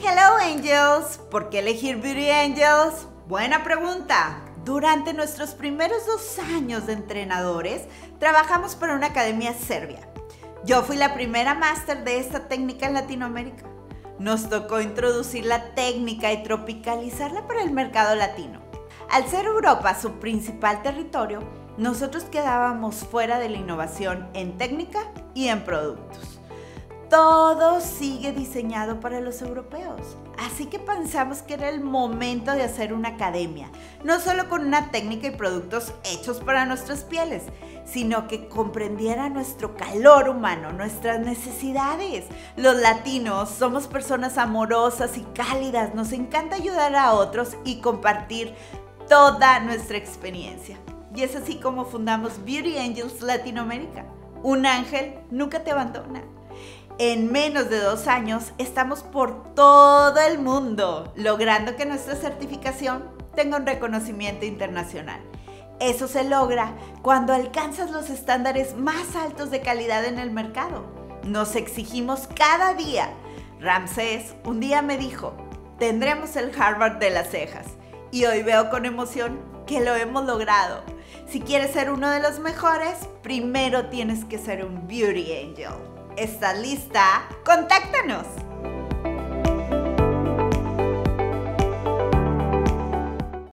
Hello Angels, ¿por qué elegir Beauty Angels? Buena pregunta. Durante nuestros primeros 2 años de entrenadores, trabajamos para una academia serbia. Yo fui la primera máster de esta técnica en Latinoamérica. Nos tocó introducir la técnica y tropicalizarla para el mercado latino. Al ser Europa su principal territorio, nosotros quedábamos fuera de la innovación en técnica y en productos. Todo sigue diseñado para los europeos, así que pensamos que era el momento de hacer una academia, no solo con una técnica y productos hechos para nuestras pieles, sino que comprendiera nuestro calor humano, nuestras necesidades. Los latinos somos personas amorosas y cálidas, nos encanta ayudar a otros y compartir toda nuestra experiencia. Y es así como fundamos Beauty Angels Latinoamérica. Un ángel nunca te abandona. En menos de 2 años estamos por todo el mundo, logrando que nuestra certificación tenga un reconocimiento internacional. Eso se logra cuando alcanzas los estándares más altos de calidad en el mercado. Nos exigimos cada día. Ramsés un día me dijo, tendremos el Harvard de las cejas. Y hoy veo con emoción que lo hemos logrado. Si quieres ser uno de los mejores, primero tienes que ser un Beauty Angel. ¿Estás lista? ¡Contáctanos!